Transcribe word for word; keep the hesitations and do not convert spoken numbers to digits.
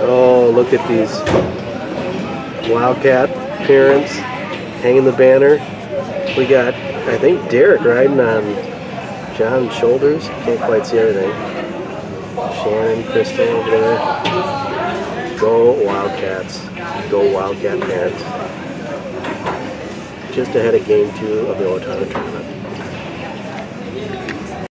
Oh, look at these Wildcat parents hanging the banner. We got, I think, Derek riding on John's shoulders. Can't quite see everything. Shannon, Crystal over there. Go Wildcats. Go Wildcat parents. Just ahead of game two of the Waconia tournament.